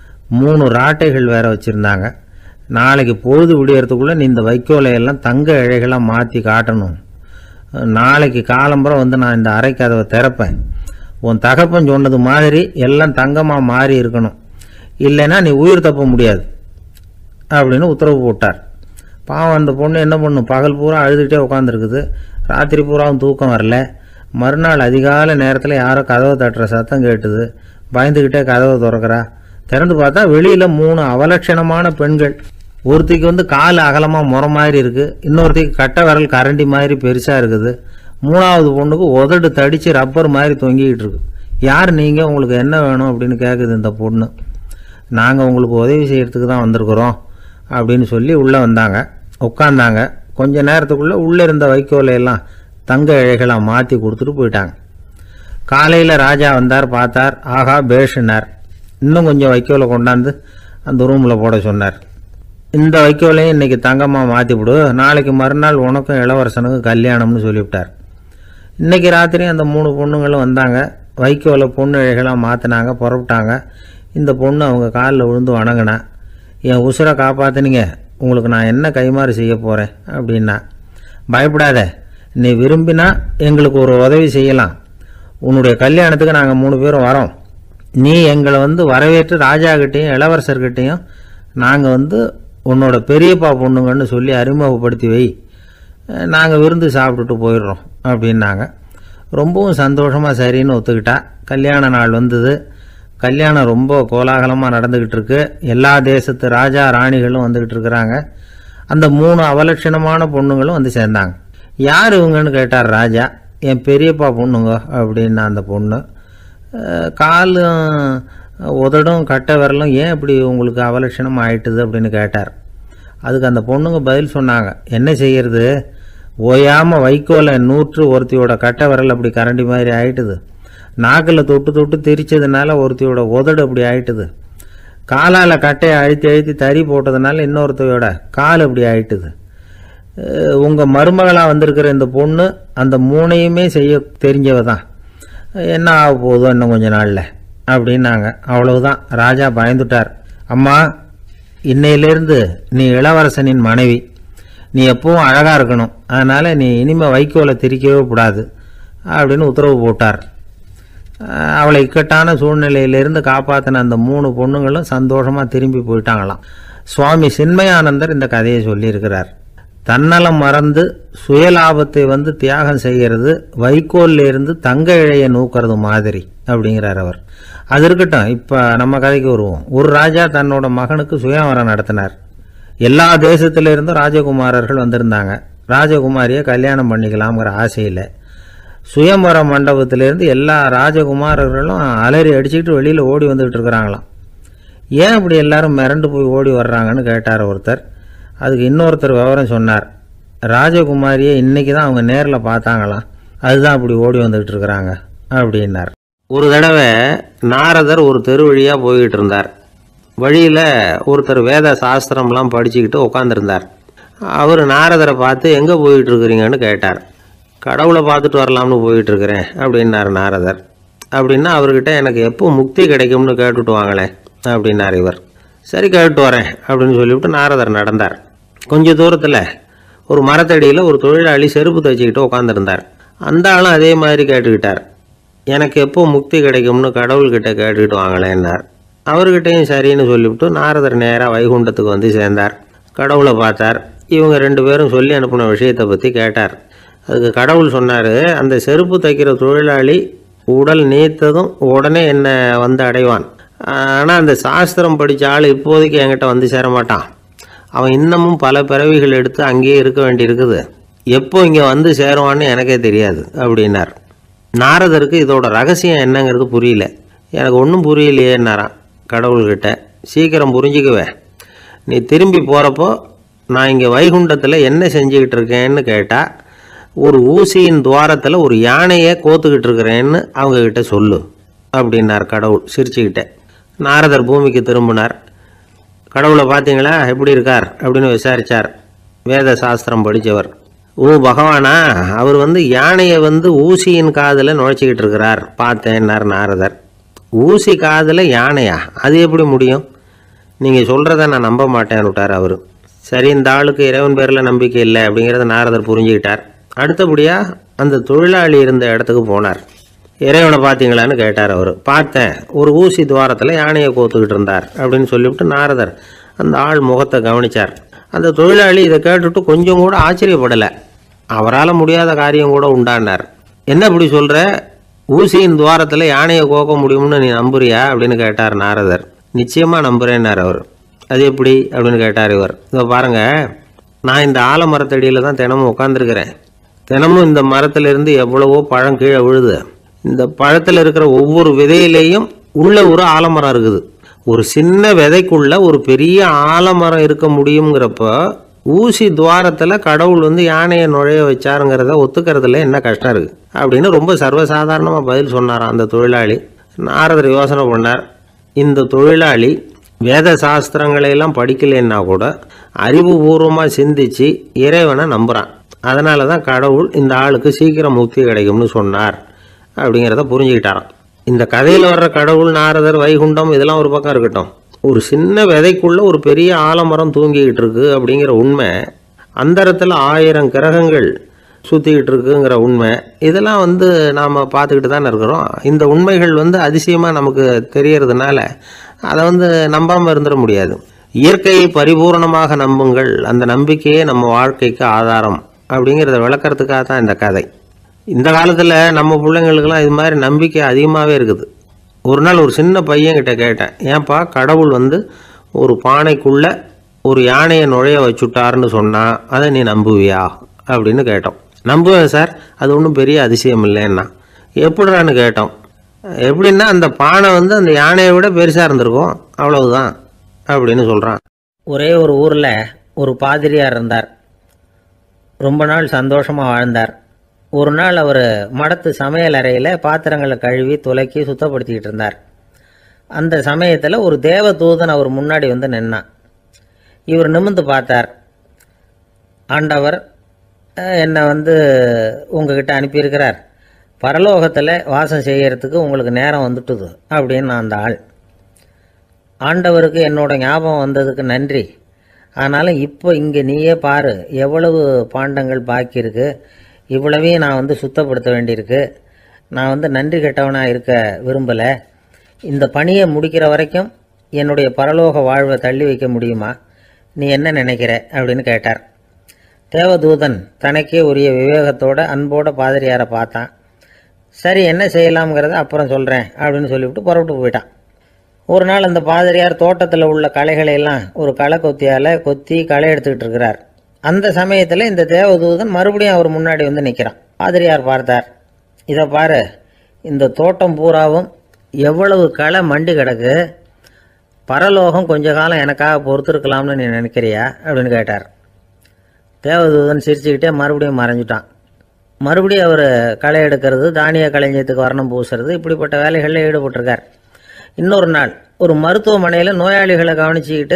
3 ராட்டைகள் வேற வச்சுருந்தாங்க. நாளைக்கு பொழுது விடியறதுக்குள்ளே நீ இந்த வைக்கோலையெல்லாம் தங்க இழைகளாக மாற்றி காட்டணும். நாளைக்கு காலம்புறம் நான் இந்த அறை கதவை திறப்பேன். உன் தகப்பன் சொன்னது மாதிரி எல்லாம் தங்கமாக மாறி இருக்கணும், இல்லைன்னா நீ உயிர் தப்ப முடியாது அப்படின்னு உத்தரவு போட்டார். பாவம் அந்த பொண்ணு என்ன பண்ணும், பகல் பூரா அழுதுகிட்டே உட்காந்துருக்குது. ராத்திரி பூராவும் தூக்கம் வரல. மறுநாள் அதிகாலை நேரத்தில் யாரோ கதவை தட்டுற சத்தம் கேட்டுது. பயந்துக்கிட்டே கதவை திறக்கிறா. திறந்து பார்த்தா வெளியில் 3 அவலட்சணமான பெண்கள். ஒருத்திக்கு வந்து கால் அகலமாக முறை மாதிரி இருக்குது, இன்னொருத்திக்கு கட்டை விரல் கரண்டி மாதிரி பெருசாக இருக்குது, 3ஆவது பொண்ணுக்கு உதடு தடித்து ரப்பர் மாதிரி தொங்கிக்கிட்டு இருக்கு. யார் நீங்கள், உங்களுக்கு என்ன வேணும் அப்படின்னு கேட்குது இந்த பொண்ணு. நாங்கள் உங்களுக்கு உதவி செய்கிறதுக்கு தான் வந்திருக்கிறோம் அப்படின்னு சொல்லி உள்ளே வந்தாங்க. உட்காந்தாங்க. கொஞ்ச நேரத்துக்குள்ளே உள்ளே இருந்த வைக்கோலையெல்லாம் தங்க இழைகளாக மாற்றி கொடுத்துட்டு போயிட்டாங்க. காலையில் ராஜா வந்தார், பார்த்தார். ஆஹா பேஷுனார். இன்னும் கொஞ்சம் வைக்கோலை கொண்டாந்து அந்த ரூமில் போட சொன்னார். இந்த வைக்கோலையும் இன்றைக்கி தங்கமாக மாற்றிவிடு, நாளைக்கு மறுநாள் உனக்கும் இளவரசனுக்கும் கல்யாணம்னு சொல்லிவிட்டார். இன்றைக்கி ராத்திரி அந்த 3 பொண்ணுங்களும் வந்தாங்க. வைக்கோலை பொண்ணு இழைகளாக மாற்றினாங்க, புறப்பட்டாங்க. இந்த பொண்ணு அவங்க காலில் விழுந்து வணங்கினா. என் உசுரை காப்பாற்றினீங்க, உங்களுக்கு நான் என்ன கைமாறு செய்ய போகிறேன் அப்படின்னா. பயப்படாத, நீ விரும்பினா எங்களுக்கு ஒரு உதவி செய்யலாம். உன்னுடைய கல்யாணத்துக்கு நாங்கள் 3 பேரும் வரோம். நீ எங்களை வந்து வரவேற்று ராஜாக்கிட்டேயும் இளவரசர்கிட்டையும் நாங்கள் வந்து உன்னோட பெரியப்பா பொண்ணுங்கன்னு சொல்லி அறிமுகப்படுத்தி வை, நாங்கள் விருந்து சாப்பிட்டுட்டு போயிடுறோம் அப்படின்னாங்க. ரொம்பவும் சந்தோஷமாக சரின்னு ஒத்துக்கிட்டா. கல்யாண நாள் வந்தது. கல்யாணம் ரொம்ப கோலாகலமாக நடந்துக்கிட்டு இருக்கு. எல்லா தேசத்து ராஜா ராணிகளும் வந்துக்கிட்டு இருக்கிறாங்க. அந்த 3 அவலட்சணமான பொண்ணுங்களும் வந்து சேர்ந்தாங்க. யார் இவங்கன்னு கேட்டார் ராஜா. என் பெரியப்பா பொண்ணுங்க அப்படின்னா அந்த பொண்ணு. காலும் உதடும் கட்டை விரலும் ஏன் இப்படி உங்களுக்கு அவலட்சணம் ஆயிட்டுது அப்படின்னு கேட்டார். அதுக்கு அந்த பொண்ணுங்க பதில் சொன்னாங்க. என்ன செய்யறது, ஓயாமல் வைக்கோலை நூற்று ஒருத்தியோட கட்டை விரல் அப்படி கரண்டி மாதிரி ஆயிட்டுது, நாக்கில் தொட்டு தொட்டு திரிச்சதுனால ஒருத்தியோட உதடு அப்படி ஆயிட்டுது, காலால் கட்டையை அழுத்தி அழுத்தி தறி போட்டதுனால இன்னொருத்தையோட கால் அப்படி ஆயிட்டுது. உங்கள் மருமகளாக வந்திருக்கிற இந்த பொண்ணு அந்த 3ஐயுமே செய்ய தெரிஞ்சவ தான். என்ன ஆக போதும் இன்னும் கொஞ்ச நாளில் அப்படின்னாங்க. அவ்வளவுதான். ராஜா பயந்துட்டார். அம்மா, இன்னையிலேருந்து நீ இளவரசனின் மனைவி, நீ எப்பவும் அழகாக இருக்கணும், அதனால் நீ இனிமேல் வைக்கோலை திரிக்கவே கூடாது அப்படின்னு உத்தரவு போட்டார். அவளை இக்கட்டான சூழ்நிலையிலிருந்து காப்பாற்றின அந்த 3 பொண்ணுங்களும் சந்தோஷமாக திரும்பி போயிட்டாங்களாம். சுவாமி சின்மயானந்தர் இந்த கதையை சொல்லியிருக்கிறார். தன்னலம் மறந்து சுயலாபத்தை வந்து தியாகம் செய்கிறது வைக்கோல்ல இருந்து தங்க இழையை நூக்கிறது மாதிரி அப்படிங்கிறார் அவர். அது இருக்கட்டும், இப்போ நம்ம கதைக்கு வருவோம். ஒரு ராஜா தன்னோட மகனுக்கு சுயவரம் நடத்தினார். எல்லா தேசத்திலிருந்தும் ராஜகுமாரர்கள் வந்திருந்தாங்க. ராஜகுமாரியை கல்யாணம் பண்ணிக்கலாம்ங்கிற ஆசையில் சுயம்பர மண்டபத்திலேருந்து எல்லா ராஜகுமாரர்களும் அலறி அடிச்சுக்கிட்டு வெளியில் ஓடி வந்துக்கிட்டு இருக்கிறாங்களாம். ஏன் இப்படி எல்லாரும் மிரண்டு போய் ஓடி வர்றாங்கன்னு கேட்டார் ஒருத்தர். அதுக்கு இன்னொருத்தர் விவரம் சொன்னார். ராஜகுமாரியை இன்னைக்கு தான் அவங்க நேரில் பார்த்தாங்களாம், அதுதான் அப்படி ஓடி வந்துக்கிட்டு இருக்கிறாங்க அப்படின்னார். ஒரு தடவை நாரதர் ஒரு தெரு வழியாக போய்கிட்டு இருந்தார். வழியில் ஒருத்தர் வேத சாஸ்திரம்லாம் படிச்சுக்கிட்டு உட்காந்துருந்தார். அவர் நாரதரை பார்த்து எங்கே போயிட்டு இருக்கிறீங்கன்னு கேட்டார். கடவுளை பார்த்துட்டு வரலாம்னு போயிட்டு இருக்கிறேன் அப்படின்னார் நாரதர். அப்படின்னா அவர்கிட்ட எனக்கு எப்போ முக்தி கிடைக்கும்னு கேட்டுட்டு வாங்களேன் அப்படின்னார் இவர். சரி கேட்டு வரேன் அப்படின்னு சொல்லிவிட்டு நாரதர் நடந்தார். கொஞ்சம் தூரத்தில் ஒரு மரத்தடியில் ஒரு தொழிலாளி செருப்பு தைச்சிக்கிட்டு உட்காந்துருந்தார். அந்த ஆளும் அதே மாதிரி கேட்டுக்கிட்டார். எனக்கு எப்போ முக்தி கிடைக்கும்னு கடவுள்கிட்ட கேட்டுக்கிட்டு வாங்களேன்னார். அவர்கிட்டையும் சரின்னு சொல்லிவிட்டு நாரதர் நேராக வைகுண்டத்துக்கு வந்து சேர்ந்தார். கடவுளை பார்த்தார். இவங்க 2 பேரும் சொல்லி அனுப்பின விஷயத்தை பற்றி கேட்டார். அதுக்கு கடவுள் சொன்னார், அந்த செருப்பு தைக்கிற தொழிலாளி உடல் நீத்ததும் உடனே என்னை வந்து அடைவான். ஆனால் அந்த சாஸ்திரம் படித்த ஆள் இப்போதைக்கு என்கிட்ட வந்து சேர மாட்டான். அவன் இன்னமும் பல பிறவிகள் எடுத்து அங்கேயே இருக்க வேண்டியிருக்குது. எப்போ இங்கே வந்து சேருவான்னு எனக்கே தெரியாது அப்படின்னார். நாரதருக்கு இதோட ரகசியம் என்னங்கிறது புரியல. எனக்கு ஒன்றும் புரியலையேன்னாரான் கடவுள்கிட்ட. சீக்கிரம் புரிஞ்சுக்குவேன், நீ திரும்பி போகிறப்போ நான் இங்கே வைகுண்டத்தில் என்ன செஞ்சுக்கிட்டு இருக்கேன்னு கேட்டால் ஒரு ஊசியின் துவாரத்தில் ஒரு யானையை கோத்துக்கிட்டு இருக்கிறேன்னு அவங்கக்கிட்ட சொல்லு அப்படின்னார் கடவுள் சிரிச்சுக்கிட்டே. நாரதர் பூமிக்கு திரும்பினார். கடவுளை பார்த்தீங்களா எப்படி இருக்கார் அப்படின்னு விசாரித்தார். வேத சாஸ்திரம் படித்தவர். ஓ பகவானா, அவர் வந்து யானையை வந்து ஊசியின் காதில் நுழைச்சிக்கிட்டு இருக்கிறார் பார்த்தேன்னார் நாரதர். ஊசி காதில் யானையா, அது எப்படி முடியும்? நீங்கள் சொல்கிறத நான் நம்ப மாட்டேன்னு விட்டார் அவர். சரி, இந்த ஆளுக்கு இறைவன் பேரில் நம்பிக்கை இல்லை அப்படிங்கிறத நாரதர் புரிஞ்சுக்கிட்டார். அடுத்தபடியாக அந்த தொழிலாளி இருந்த இடத்துக்கு போனார். இறைவனை பார்த்தீங்களான்னு கேட்டார் அவர். பார்த்தேன், ஒரு ஊசி துவாரத்தில் யானையை கோத்துக்கிட்டு இருந்தார் அப்படின்னு சொல்லிவிட்டு நாரதர் அந்த ஆள் முகத்தை கவனித்தார். அந்த தொழிலாளி இதை கேட்டுட்டு கொஞ்சம் கூட ஆச்சரியப்படலை. அவரால் முடியாத காரியம் கூட உண்டானார். என்ன இப்படி சொல்கிற, ஊசியின் துவாரத்தில் யானையை கோக்க முடியும்னு நீ நம்புறியா அப்படின்னு கேட்டார் நாரதர். நிச்சயமாக நம்புகிறேன்னார் அவர். அது எப்படி அப்படின்னு கேட்டார் இவர். இதை பாருங்கள், நான் இந்த ஆலமரத்தடியில் தான் தினமும் உட்காந்துருக்கிறேன். தினமும் இந்த மரத்திலிருந்து எவ்வளவோ பழம் கீழே விழுது. இந்த பழத்தில் இருக்கிற ஒவ்வொரு விதையிலையும் உள்ள ஒரு ஆலமரம் இருக்குது. ஒரு சின்ன விதைக்குள்ள ஒரு பெரிய ஆலமரம் இருக்க முடியுங்கிறப்ப ஊசி துவாரத்தில் கடவுள் யானையை நுழைய வச்சாருங்கிறத ஒத்துக்கிறதுல என்ன கஷ்டம் இருக்குது அப்படின்னு ரொம்ப சர்வசாதாரணமாக பதில் சொன்னாராம் அந்த தொழிலாளி. நாரதர் யோசனை பண்ணார். இந்த தொழிலாளி வேத சாஸ்திரங்களையெல்லாம் படிக்கலைன்னா கூட அறிவுபூர்வமாக சிந்திச்சு இறைவனை நம்புகிறான். அதனால தான் கடவுள் இந்த ஆளுக்கு சீக்கிரம் முக்தி கிடைக்கும்னு சொன்னார் அப்படிங்கிறத புரிஞ்சுக்கிட்டாராம். இந்த கதையில் வர்ற கடவுள், நாரதர், வைகுண்டம் இதெல்லாம் ஒரு பக்கம் இருக்கட்டும், ஒரு சின்ன விதைக்குள்ள ஒரு பெரிய ஆலமரம் தூங்கிக்கிட்டு இருக்கு அப்படிங்கிற உண்மை, அந்தரத்தில் 1000 கிரகங்கள் சுற்றிக்கிட்டு இருக்குங்கிற உண்மை, இதெல்லாம் நாம் பார்த்துக்கிட்டு தானே இருக்கிறோம். இந்த உண்மைகள் அதிசயமாக நமக்கு தெரியறதுனால அதை நம்பாமல் இருந்துட முடியாது. இயற்கையை பரிபூர்ணமாக நம்புங்கள், அந்த நம்பிக்கையே நம்ம வாழ்க்கைக்கு ஆதாரம் அப்படிங்கிறத விளக்கறதுக்காக தான் இந்த கதை. இந்த காலத்தில் நம்ம பிள்ளைங்களுக்கெல்லாம் இது மாதிரி நம்பிக்கை அதிகமாகவே இருக்குது. ஒரு நாள் ஒரு சின்ன பையன்கிட்ட கேட்டேன், ஏன்பா கடவுள் ஒரு பானைக்குள்ளே ஒரு யானையை நுழைய வச்சுட்டாருன்னு சொன்னால் அதை நீ நம்புவியா அப்படின்னு கேட்டோம். நம்புவேன் சார், அது ஒன்றும் பெரிய அதிசயம் இல்லைன்னா. எப்படிறான்னு கேட்டோம். எப்படின்னா அந்த பானை அந்த யானையை விட பெருசாக இருந்திருக்கும், அவ்வளவுதான் அப்படின்னு சொல்கிறான். ஒரே ஒரு ஊரில் ஒரு பாதிரியார் இருந்தார். ரொம்ப நாள் சந்தோஷமாக வாழ்ந்தார். ஒரு நாள் அவர் மடத்து சமையல் அறையில் பாத்திரங்களை கழுவி துலக்கி சுத்தப்படுத்திக்கிட்டு இருந்தார். அந்த சமயத்தில் ஒரு தேவதூதன் அவர் முன்னாடி நின்னான். இவர் நிமிர்ந்து பார்த்தார். ஆண்டவர் என்னை உங்ககிட்ட அனுப்பியிருக்கிறார், பரலோகத்தில் வாசம் செய்யறதுக்கு உங்களுக்கு நேரம் வந்துட்டுது அப்படின்னு அந்த ஆள். ஆண்டவருக்கு என்னோட ஞாபகம் வந்ததுக்கு நன்றி. ஆனாலும் இப்போ இங்கே நீயே பாரு, எவ்வளவு பாண்டங்கள் பாக்கி இருக்கு, இவ்வளவையும் நான் சுத்தப்படுத்த வேண்டியிருக்கு. நான் நன்றி கெட்டவனாக இருக்க விரும்பலை. இந்த பணியை முடிக்கிற வரைக்கும் என்னுடைய பரலோக வாழ்வை தள்ளி வைக்க முடியுமா? நீ என்ன நினைக்கிற அப்படின்னு கேட்டார். தேவதூதன் தனக்கே உரிய விவேகத்தோட அன்போட பாதிரியாரை பார்த்தான். சரி, என்ன செய்யலாம்ங்கிறத அப்புறம் சொல்கிறேன் அப்படின்னு சொல்லிவிட்டு புறப்பட்டு போயிட்டான். ஒரு நாள் அந்த பாதிரியார் தோட்டத்தில் உள்ள களைகளை எல்லாம் ஒரு களை கொத்தியால் கொத்தி களை எடுத்துக்கிட்டு இருக்கிறார். அந்த சமயத்தில் இந்த தேவதூதன் மறுபடியும் அவர் முன்னாடி நிற்கிறான். பாதிரியார் பார்த்தார். இதை பாரு, இந்த தோட்டம் பூராவும் எவ்வளவு களை மண்டி கிடக்கு, பரலோகம் கொஞ்ச காலம் எனக்காக பொறுத்திருக்கலாம்னு நீ நினைக்கிறியா அப்படின்னு கேட்டார். தேவதூதன் சிரிச்சுக்கிட்டே மறுபடியும் மறைஞ்சிட்டான். மறுபடியும் அவர் களை எடுக்கிறது, தானிய களஞ்சியத்துக்கு வர்ணம் பூசுறது, இப்படிப்பட்ட வேலைகளில் ஈடுபட்டிருக்கார். இன்னொரு நாள் ஒரு மருத்துவமனையில் நோயாளிகளை கவனிச்சுக்கிட்டு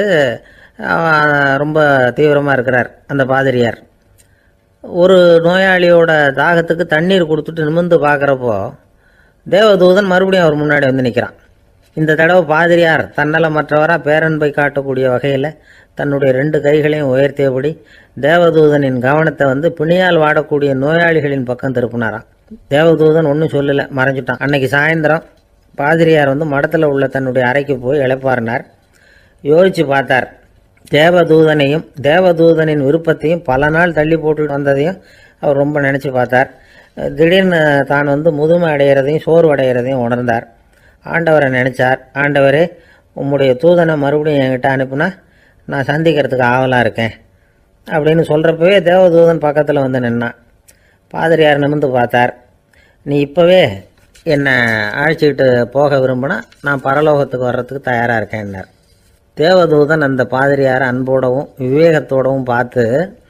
ரொம்ப தீவிரமாக இருக்கிறார் அந்த பாதிரியார். ஒரு நோயாளியோட தாகத்துக்கு தண்ணீர் கொடுத்துட்டு நிமிர்ந்து பார்க்குறப்போ தேவதூதன் மறுபடியும் அவர் முன்னாடி நிற்கிறான். இந்த தடவை பாதிரியார் தன்னலமற்றவராக பேரன்பை காட்டக்கூடிய வகையில் தன்னுடைய 2 கைகளையும் உயர்த்தியபடி தேவதூதனின் கவனத்தை பிணியால் வாடக்கூடிய நோயாளிகளின் பக்கம் திருப்பினாராம். தேவதூதன் ஒன்றும் சொல்லலை, மறைஞ்சிட்டான். அன்னைக்கு சாயந்தரம் பாதிரியார் மடத்தில் உள்ள தன்னுடைய அறைக்கு போய் இளைப்பாறினார். யோசித்து பார்த்தார். தேவதூதனையும் தேவதூதனின் விருப்பத்தையும் பல நாள் தள்ளி போட்டு வந்ததையும் அவர் ரொம்ப நினச்சி பார்த்தார். திடீர்னு தான் முதுமை அடைகிறதையும் சோர்வு அடைகிறதையும் உணர்ந்தார். ஆண்டவரை நினச்சார். ஆண்டவரே, உம்முடைய தூதனை மறுபடியும் என்கிட்ட அனுப்புனா நான் சந்திக்கிறதுக்கு ஆவலாக இருக்கேன் அப்படின்னு சொல்கிறப்பவே தேவதூதன் பக்கத்தில் நின்னான். பாதிரியார் நிமிர்ந்து பார்த்தார். நீ இப்போவே என்னை அழைச்சிக்கிட்டு போக விரும்பினா நான் பரலோகத்துக்கு வர்றதுக்கு தயாராக இருக்கேன்னார். தேவதூதன் அந்த பாதிரியாரை அன்போடவும் விவேகத்தோடவும் பார்த்து,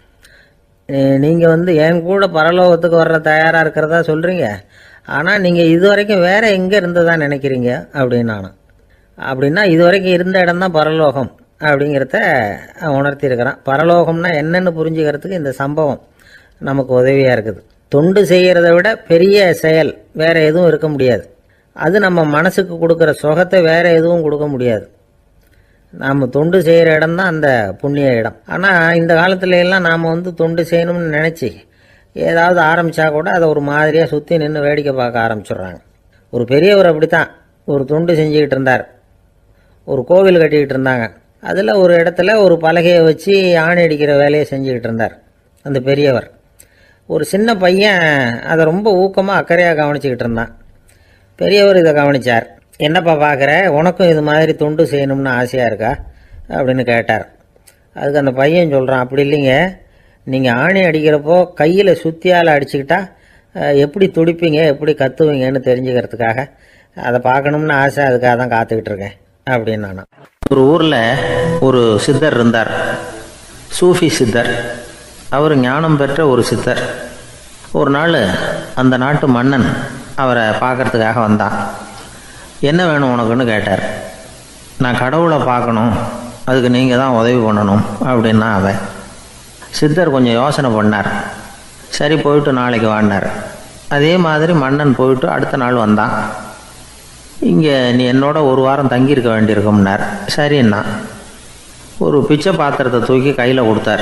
நீங்கள் என் கூட பரலோகத்துக்கு வர்ற தயாராக இருக்கிறதா சொல்கிறீங்க, ஆனால் நீங்கள் இது வரைக்கும் வேறு எங்கே இருந்ததா நினைக்கிறீங்க அப்படின்னானு. அப்படின்னா இது வரைக்கும் இருந்த இடம் தான் பரலோகம் அப்படிங்கிறத உணர்த்தியிருக்கிறான். பரலோகம்னா என்னென்னு புரிஞ்சுக்கிறதுக்கு இந்த சம்பவம் நமக்கு உதவியாக இருக்குது. தொண்டு செய்கிறத விட பெரிய செயல் வேறு எதுவும் இருக்க முடியாது. அது நம்ம மனசுக்கு கொடுக்குற சுகத்தை வேறு எதுவும் கொடுக்க முடியாது. நாம் தொண்டு செய்கிற இடம் தான் அந்த புண்ணிய இடம். ஆனால் இந்த காலத்துல எல்லாம் நாம் தொண்டு செய்யணும்னு நினச்சி ஏதாவது ஆரம்பித்தா கூட அதை ஒரு மாதிரியாக சுற்றி நின்று வேடிக்கை பார்க்க ஆரம்பிச்சிடுறாங்க. ஒரு பெரியவர் அப்படித்தான் ஒரு தொண்டு செஞ்சுக்கிட்டு இருந்தார். ஒரு கோவில் கட்டிக்கிட்டு இருந்தாங்க. அதில் ஒரு இடத்துல ஒரு பலகையை வச்சு ஆணி அடிக்கிற வேலையை செஞ்சுக்கிட்டு இருந்தார் அந்த பெரியவர். ஒரு சின்ன பையன் அதை ரொம்ப ஊக்கமாக அக்கறையாக கவனிச்சுக்கிட்டு இருந்தான். பெரியவர் இதை கவனித்தார். என்னப்பா பார்க்குற, உனக்கும் இது மாதிரி தொண்டு செய்யணும்னு ஆசையாக இருக்கா அப்படின்னு கேட்டார். அதுக்கு அந்த பையன் சொல்கிறான், அப்படி இல்லைங்க, நீங்கள் ஆணி அடிக்கிறப்போ கையில் சுத்தியால் அடிச்சுக்கிட்டா எப்படி துடிப்பீங்க, எப்படி கத்துவீங்கன்னு தெரிஞ்சுக்கிறதுக்காக அதை பார்க்கணும்னு ஆசை, அதுக்காக தான் காத்துக்கிட்டு இருக்கேன் அப்படின்னு நான். ஒரு ஊரில் ஒரு சித்தர் இருந்தார், சூஃபி சித்தர். அவர் ஞானம் பெற்ற ஒரு சித்தர். ஒரு நாள் அந்த நாட்டு மன்னன் அவரை பார்க்கறதுக்காக வந்தான். என்ன வேணும் உனக்குன்னு கேட்டார். நான் கடவுளை பார்க்கணும், அதுக்கு நீங்கள் தான் உதவி பண்ணணும் அப்படின்னா அவன். சித்தர் கொஞ்சம் யோசனை பண்ணார். சரி, போயிட்டு நாளைக்கு வாடினார். அதே மாதிரி மன்னன் போயிட்டு அடுத்த நாள் வந்தான். இங்கே நீ என்னோட ஒரு வாரம் தங்கியிருக்க வேண்டியிருக்கும்னார். சரின்னா ஒரு பிச்சை பாத்திரத்தை தூக்கி கையில் கொடுத்தார்.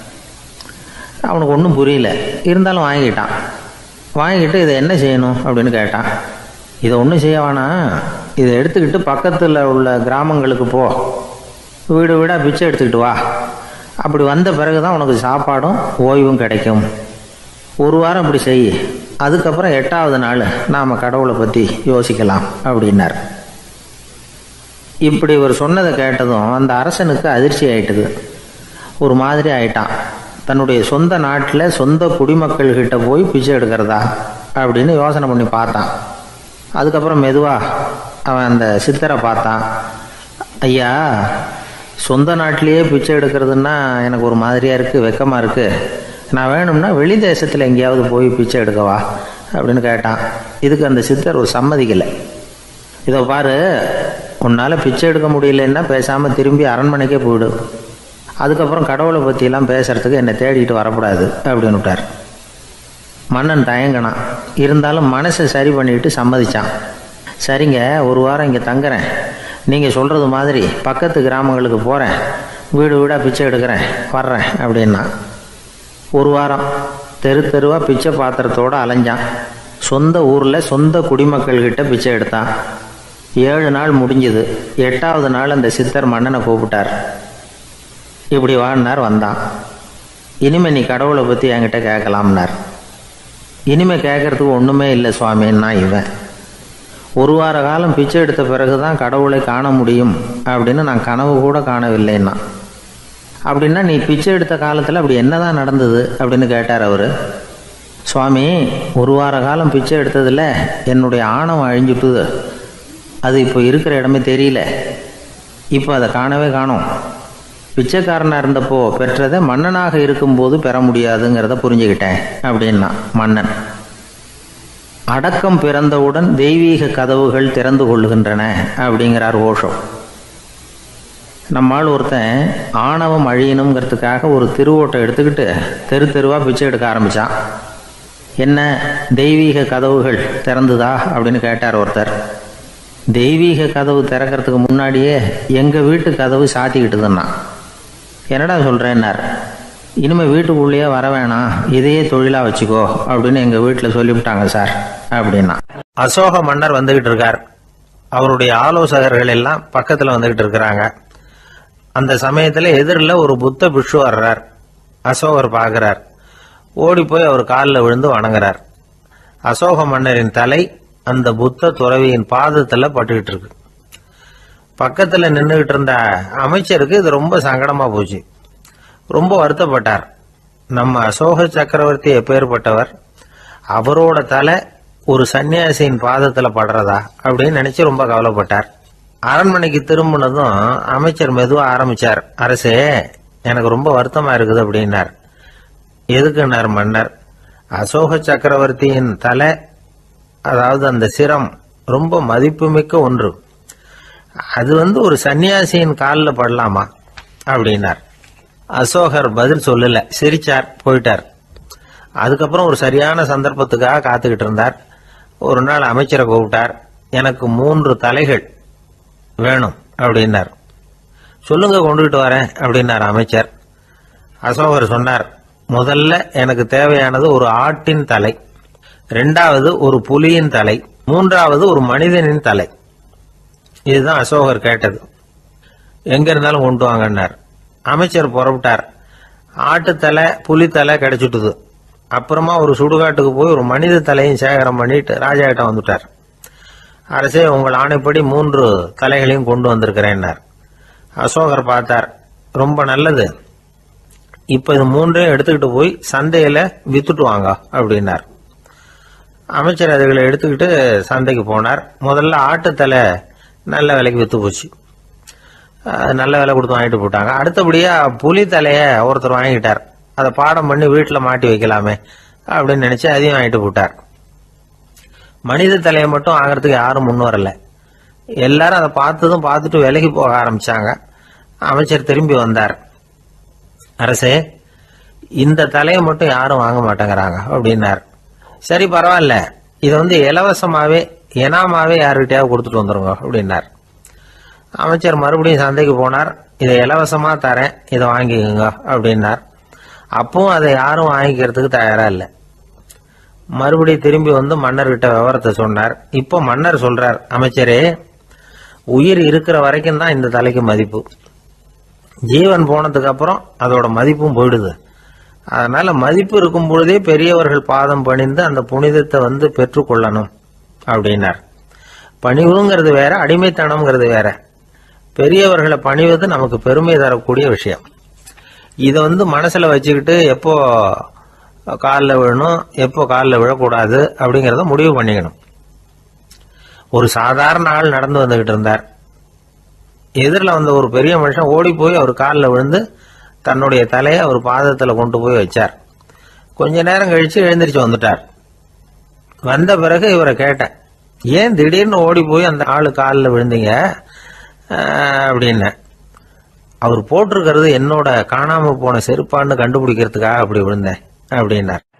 அவனுக்கு ஒன்றும் புரியல, இருந்தாலும் வாங்கிட்டான். வாங்கிட்டு இதை என்ன செய்யணும் அப்படின்னு கேட்டான். இதை ஒன்றும் செய்ய வேணாம், இதை எடுத்துக்கிட்டு பக்கத்தில் உள்ள கிராமங்களுக்கு போ, வீடு வீடாக பிச்சை எடுத்துக்கிட்டு வா. அப்படி வந்த பிறகு தான் உனக்கு சாப்பாடும் ஓய்வும் கிடைக்கும். ஒரு வாரம் இப்படி செய், அதுக்கப்புறம் 8வது நாள் நாம் கடவுளை பற்றி யோசிக்கலாம் அப்படின்னார். இப்படி இவர் சொன்னதை கேட்டதும் அந்த அரசனுக்கு அதிர்ச்சி ஆயிட்டுது. ஒரு மாதிரி ஆயிட்டான். தன்னுடைய சொந்த நாட்டில் சொந்த குடிமக்கள்கிட்ட போய் பிச்சை எடுக்கிறதா அப்படின்னு யோசனை பண்ணி பார்த்தான். அதுக்கப்புறம் மெதுவாக அவன் அந்த சித்தரை பார்த்தான். ஐயா, சொந்த நாட்டிலேயே பிச்சை எடுக்கிறதுன்னா எனக்கு ஒரு மாதிரியாக இருக்குது, வெக்கமாக இருக்குது. நான் வேணும்னா வெளி தேசத்தில் எங்கேயாவது போய் பிச்சை எடுக்கவா அப்படின்னு கேட்டான். இதுக்கு அந்த சித்தர் ஒரு சம்மதிக்கலை. இதை பாரு, உன்னால் பிச்சை எடுக்க முடியலன்னா பேசாமல் திரும்பி அரண்மனைக்கே போயிடு. அதுக்கப்புறம் கடவுளை பற்றியெல்லாம் பேசுறதுக்கு என்னை தேடிட்டு வரக்கூடாது அப்படின்னு விட்டார். மன்னன் தயங்கினான். இருந்தாலும் மனசை சரி பண்ணிட்டு சம்மதிச்சான். சரிங்க, ஒரு வாரம் இங்கே தங்குறேன், நீங்கள் சொல்கிறது மாதிரி பக்கத்து கிராமங்களுக்கு போகிறேன், வீடு வீடாக பிச்சை எடுக்கிறேன், வர்றேன் அப்படின்னா. ஒரு வாரம் தெரு தெருவாக பிச்சை பாத்திரத்தோடு அலைஞ்சான். சொந்த ஊரில் சொந்த குடிமக்கள்கிட்ட பிச்சை எடுத்தான். 7 நாள் முடிஞ்சுது. 8வது நாள் அந்த சித்தர் மன்னனை கூப்பிட்டார். இப்படி வாழ்னார். வந்தான். இனிமே நீ கடவுளை பற்றி என்கிட்ட கேட்கலாம்னார். இனிமே கேட்கறதுக்கு ஒன்றுமே இல்லை சுவாமின்னா இவன். ஒரு வார காலம் பிச்சை எடுத்த பிறகு தான் கடவுளை காண முடியும் அப்படின்னு நான் கனவு கூட காணவில்லைன்னா. அப்படின்னா நீ பிச்சை எடுத்த காலத்தில் அப்படி என்னதான் நடந்தது அப்படின்னு கேட்டார் அவர். சுவாமி, ஒரு வார காலம் பிச்சை எடுத்ததில் என்னுடைய ஆணவம் அழிஞ்சுட்டுது. அது இப்போ இருக்கிற இடமே தெரியல. இப்போ அதை காணவே காணோம். பிச்சைக்காரனாக இருந்தப்போ பெற்றதை மன்னனாக இருக்கும்போது பெற முடியாதுங்கிறத புரிஞ்சுக்கிட்டேன் அப்படின்னா மன்னன். அடக்கம் பிறந்தவுடன் தெய்வீக கதவுகள் திறந்து கொள்ளுகின்றன அப்படிங்கிறார் ஓஷோ. நம்மால் ஒருத்தன் ஆணவம் அழியணுங்கிறதுக்காக ஒரு திருவோட்டை எடுத்துக்கிட்டு தெரு தெருவாக பிச்சை எடுக்க ஆரம்பித்தான். என்ன, தெய்வீக கதவுகள் திறந்துதா அப்படின்னு கேட்டார் ஒருத்தர். தெய்வீக கதவு திறக்கிறதுக்கு முன்னாடியே எங்கள் வீட்டு கதவு சாத்திக்கிட்டுதுன்னா. என்னடா சொல்கிறேன்னார். இனிமேல் வீட்டுக்குள்ளேயே வர வேணாம், இதையே தொழிலாக வச்சுக்கோ அப்படின்னு எங்கள் வீட்டில் சொல்லிவிட்டாங்க சார் அப்படின்னா. அசோக மன்னர் வந்துகிட்டு இருக்கார். அவருடைய ஆலோசகர்கள் எல்லாம் பக்கத்தில் வந்துகிட்டு இருக்கிறாங்க. அந்த சமயத்தில் எதிரில் ஒரு புத்த பிக்ஷு வர்றார். அசோகர் பார்க்குறார். ஓடி போய் அவர் காலில் விழுந்து வணங்குறார். அசோக மன்னரின் தலை அந்த புத்த துறவியின் பாதத்தில் பட்டுக்கிட்டு இருக்கு. பக்கத்தில் நின்றுகிட்டு இருந்த அமைச்சருக்கு இது ரொம்ப சங்கடமாக போச்சு. ரொம்ப வருத்தப்பட்டார். நம்ம அசோக சக்கரவர்த்தி எப்பேற்பட்டவர், அவரோட தலை ஒரு சன்னியாசியின் பாதத்தில் படுறதா அப்படின்னு நினைச்சு ரொம்ப கவலைப்பட்டார். அரண்மனைக்கு திரும்பினதும் அமைச்சர் மெதுவாக ஆரம்பிச்சார். அரசே, எனக்கு ரொம்ப வருத்தமா இருக்குது அப்படின்னார். எதுக்குன்னார் மன்னர். அசோக சக்கரவர்த்தியின் தலை, அதாவது அந்த சிரம், ரொம்ப மதிப்புமிக்க ஒன்று. அது ஒரு சன்னியாசியின் காலில் படலாமா அப்படின்னார். அசோகர் பதில் சொல்லல, சிரிச்சார், போயிட்டார். அதுக்கப்புறம் ஒரு சரியான சந்தர்ப்பத்துக்காக காத்துக்கிட்டு இருந்தார். ஒரு நாள் அமைச்சரை கூப்பிட்டார். எனக்கு 3 தலைகள் வேணும் அப்படின்னார். சொல்லுங்க, கொண்டுகிட்டு வரேன் அப்படின்னார் அமைச்சர். அசோகர் சொன்னார், முதல்ல எனக்கு தேவையானது ஒரு ஆட்டின் தலை, 2வது ஒரு புலியின் தலை, 3வது ஒரு மனிதனின் தலை. இதுதான் அசோகர் கேட்டது. எங்க இருந்தாலும் கொண்டு வாங்கன்னார். அமைச்சர் புறப்பட்டார். ஆட்டுத்தலை புலித்தலை கிடைச்சிட்டுது. அப்புறமா ஒரு சுடுகாட்டுக்கு போய் ஒரு மனித தலையும் சேகரம் பண்ணிட்டு ராஜா கிட்ட வந்துட்டார். அரசே, உங்கள் ஆணைப்படி 3 தலைகளையும் கொண்டு வந்திருக்கிறேன்னார். அசோகர் பார்த்தார், ரொம்ப நல்லது, இப்ப இது 3ஐயும் எடுத்துக்கிட்டு போய் சந்தையில வித்துட்டு வாங்க அப்படின்னார். அமைச்சர் அதுகளை எடுத்துக்கிட்டு சந்தைக்கு போனார். முதல்ல ஆட்டுத்தலை நல்ல விலைக்கு வித்து போச்சு, நல்ல விலை கொடுத்து வாங்கிட்டு போட்டாங்க. அடுத்தபடியா புலி தலைய ஒருத்தர் வாங்கிட்டார். அதை பாடம் பண்ணி வீட்டில் மாட்டி வைக்கலாமே அப்படின்னு நினைச்சு அதையும் வாங்கிட்டு போட்டார். மனித தலையை மட்டும் வாங்கறதுக்கு யாரும் முன் வரல. எல்லாரும் அதை பார்த்துட்டு விலகி போக ஆரம்பிச்சாங்க. அமைச்சர் திரும்பி வந்தார். அரசே, இந்த தலையை மட்டும் யாரும் வாங்க மாட்டேங்கிறாங்க அப்படின்னார். சரி, பரவாயில்ல, இதை இலவசமாவே எனாமாவே யாருக்கிட்டையாவது கொடுத்துட்டு வந்துருங்க அப்படின்னார். அமைச்சர் மறுபடியும் சந்தைக்கு போனார். இதை இலவசமா தரேன், இதை வாங்கிக்கோங்க அப்படின்னார். அப்பவும் அதை யாரும் வாங்கிக்கிறதுக்கு தயாரா இல்லை. மறுபடியும் திரும்பி வந்து மன்னர்கிட்ட விவரத்தை சொன்னார். இப்போ மன்னர் சொல்றார், அமைச்சரே, உயிர் இருக்கிற வரைக்கும் தான் இந்த தலைக்கு மதிப்பு. ஜீவன் போனதுக்கு அப்புறம் அதோட மதிப்பும் போயிடுது. அதனால மதிப்பு இருக்கும் பொழுதே பெரியவர்கள் பாதம் பணிந்து அந்த புனிதத்தை பெற்றுக்கொள்ளணும் அப்படின்னார். பணிவுங்கிறது வேற, அடிமைத்தனம்ங்கிறது வேற. பெரியவர்களை பணிவது நமக்கு பெருமை தரக்கூடிய விஷயம். இதை மனசுல வச்சுக்கிட்டு எப்போ காலில் விழணும், எப்போ காலில் விழக்கூடாது அப்படிங்கிறத முடிவு பண்ணிக்கணும். ஒரு சாதாரண ஆள் நடந்து வந்துகிட்டு இருந்தார். எதிரில் வந்த ஒரு பெரிய மனுஷன் ஓடி போய் அவர் காலில் விழுந்து தன்னுடைய தலையை அவர் பாதத்தில் கொண்டு போய் வச்சார். கொஞ்ச நேரம் கழிச்சு எழுந்திரிச்சு வந்துட்டார். வந்த பிறகு இவரை கேட்டேன், ஏன் திடீர்னு ஓடி போய் அந்த ஆளு காலில் விழுந்தீங்க அப்படின்னு. அவர் போட்டிருக்கிறது என்னோட காணாம போன செருப்பான்னு கண்டுபிடிக்கிறதுக்காக அப்படி விழுந்தேன் அப்படின்னார்.